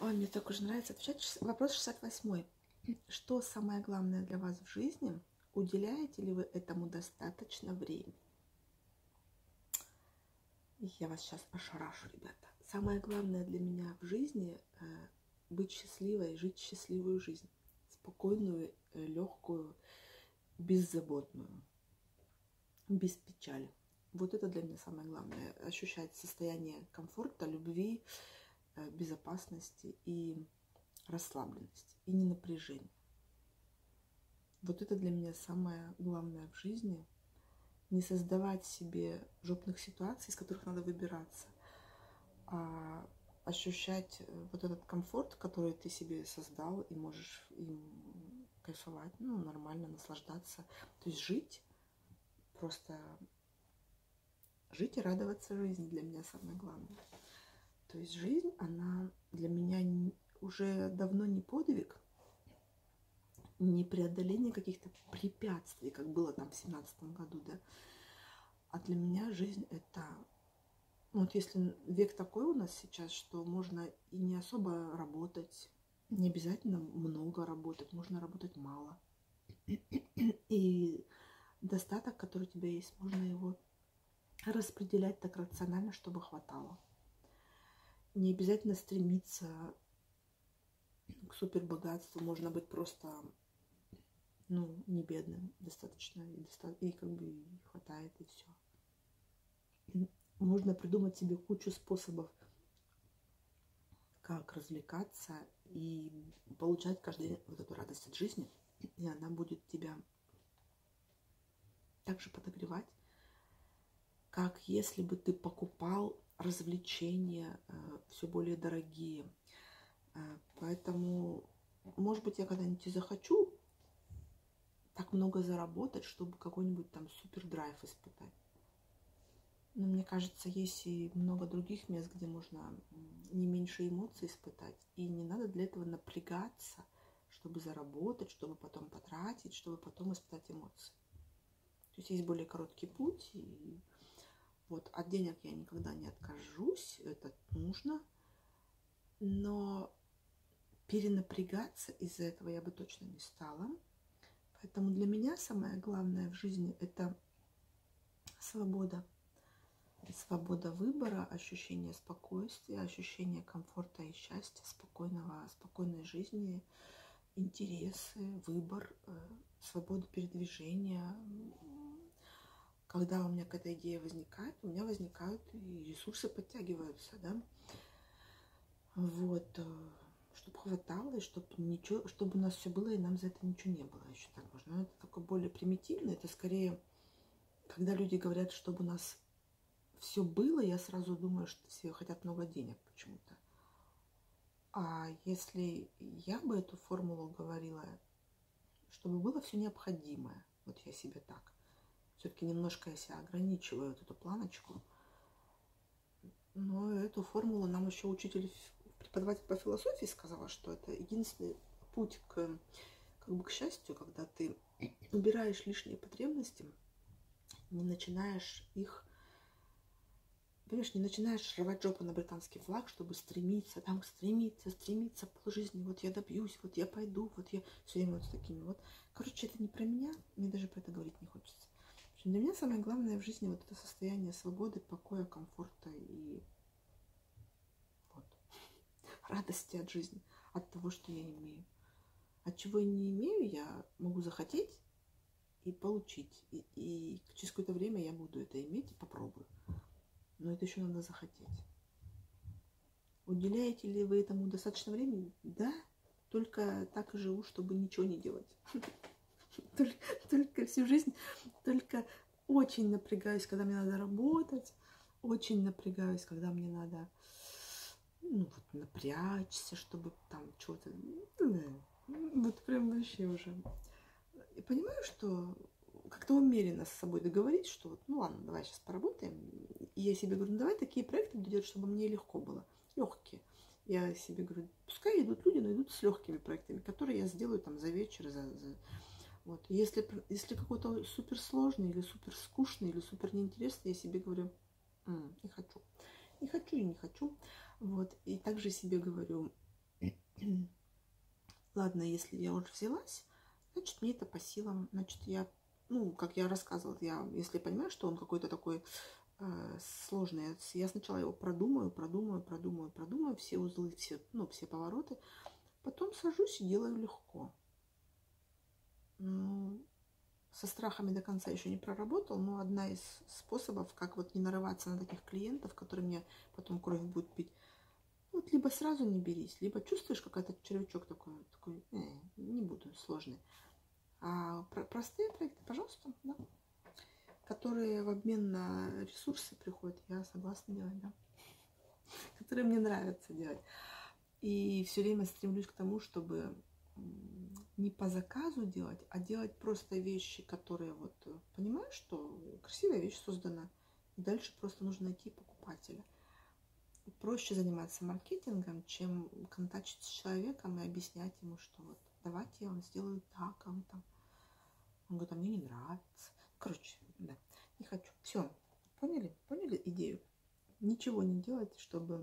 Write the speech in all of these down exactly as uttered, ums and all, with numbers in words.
Ой, мне так уже нравится отвечать. Вопрос шестьдесят восьмой. Что самое главное для вас в жизни? Уделяете ли вы этому достаточно времени? Я вас сейчас ошарашу, ребята. Самое главное для меня в жизни э, быть счастливой, жить счастливую жизнь. Спокойную, э, легкую, беззаботную, без печали. Вот это для меня самое главное. Ощущать состояние комфорта, любви, э, безопасности и расслабленности, и не напряжения. Вот это для меня самое главное в жизни. Не создавать себе жопных ситуаций, из которых надо выбираться, а ощущать вот этот комфорт, который ты себе создал, и можешь им кайфовать, ну, нормально наслаждаться. То есть жить, просто жить и радоваться жизни для меня самое главное. То есть жизнь, она для меня уже давно не подвиг, не преодоление каких-то препятствий, как было там в семнадцатом году, да. А для меня жизнь это, вот если век такой у нас сейчас, что можно и не особо работать, не обязательно много работать, можно работать мало. И достаток, который у тебя есть, можно его распределять так рационально, чтобы хватало. Не обязательно стремиться к супербогатству, можно быть просто, ну, не бедным, достаточно, и, доста... и как бы и хватает, и все. Можно придумать себе кучу способов, как развлекаться и получать каждый день вот эту радость от жизни, и она будет тебя также подогревать, как если бы ты покупал развлечения э, все более дорогие. Э, поэтому, может быть, я когда-нибудь и захочу так много заработать, чтобы какой-нибудь там супер драйв испытать. Но мне кажется, есть и много других мест, где можно не меньше эмоций испытать. И не надо для этого напрягаться, чтобы заработать, чтобы потом потратить, чтобы потом испытать эмоции. То есть есть более короткий путь. И вот от денег я никогда не откажусь, это нужно. Но перенапрягаться из-за этого я бы точно не стала. Поэтому для меня самое главное в жизни – это свобода. Свобода выбора, ощущение спокойствия, ощущение комфорта и счастья, спокойного, спокойной жизни, интересы, выбор, свобода передвижения. Когда у меня какая-то идея возникает, у меня возникают и ресурсы подтягиваются, да. Вот, чтобы хватало, и чтобы ничего, чтобы у нас все было, и нам за это ничего не было. Еще так можно. Но это такое более примитивно. Это скорее, когда люди говорят, чтобы у нас все было, я сразу думаю, что все хотят много денег почему-то. А если я бы эту формулу говорила, чтобы было все необходимое, вот я себе так, все-таки немножко я себя ограничиваю, вот эту планочку, но эту формулу нам еще учитель, преподаватель по философии сказала, что это единственный путь к, как бы к счастью, когда ты убираешь лишние потребности, не начинаешь их, понимаешь, не начинаешь рвать жопу на британский флаг, чтобы стремиться, там стремиться, стремиться по жизни, вот я добьюсь, вот я пойду, вот я все время вот с такими вот. Короче, это не про меня, мне даже про это говорить не хочется. В общем, для меня самое главное в жизни вот это состояние свободы, покоя, комфорта и вот, радости от жизни, от того, что я имею. От чего я не имею, я могу захотеть и получить. И, и через какое-то время я буду это иметь и попробую. Но это еще надо захотеть. Уделяете ли вы этому достаточно времени? Да, только так и живу, чтобы ничего не делать. Только, только всю жизнь, только очень напрягаюсь, когда мне надо работать, очень напрягаюсь, когда мне надо, ну, вот, напрячься, чтобы там что-то, вот прям вообще уже. И понимаю, что как-то умеренно с собой договориться, что вот, ну ладно, давай сейчас поработаем. И я себе говорю, ну давай такие проекты делать, чтобы мне легко было, легкие. Я себе говорю, пускай идут люди, но идут с легкими проектами, которые я сделаю там за вечер, за, за... Вот. Если, если какой-то суперсложный или супер скучный или супер неинтересный, я себе говорю, М, не хочу. Не хочу и не хочу. Вот. И также себе говорю, ладно, если я уже взялась, значит, мне это по силам. Значит, я, ну, как я рассказывала, я, если понимаю, что он какой-то такой э, сложный, я сначала его продумаю, продумаю, продумаю, продумаю, все узлы, все, ну, все повороты, потом сажусь и делаю легко. Ну, со страхами до конца еще не проработал, но одна из способов, как вот не нарываться на таких клиентов, которые мне потом кровь будут пить, вот либо сразу не берись, либо чувствуешь, как этот червячок такой, такой э, не буду, сложный. А про простые проекты, пожалуйста, да, которые в обмен на ресурсы приходят, я согласна делать, да, которые мне нравится делать. И все время стремлюсь к тому, чтобы не по заказу делать, а делать просто вещи, которые вот понимаешь, что красивая вещь создана, и дальше просто нужно найти покупателя. Проще заниматься маркетингом, чем контактить с человеком и объяснять ему, что вот давайте я вам сделаю так, а он там, он говорит, а мне не нравится. Короче, да, не хочу. Все, поняли? Поняли идею? Ничего не делать, чтобы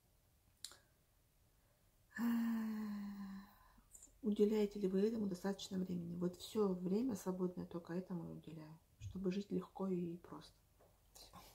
уделяете ли вы этому достаточно времени? Вот все время свободное только этому и уделяю, чтобы жить легко и просто.